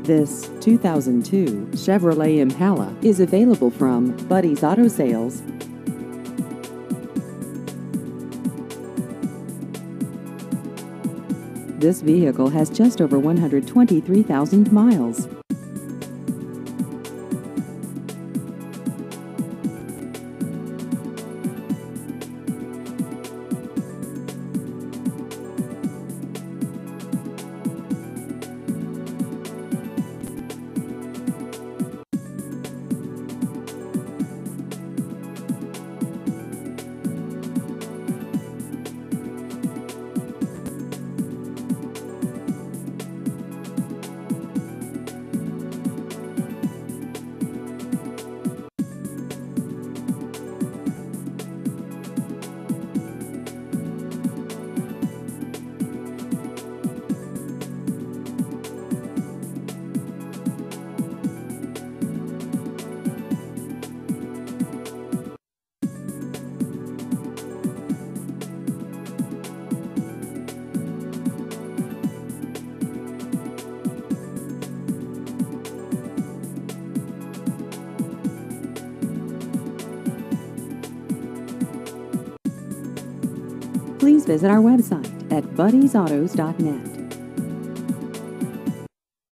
This 2002 Chevrolet Impala is available from Buddy's Auto Sales. This vehicle has just over 123,000 miles. Please visit our website at buddysautos.net.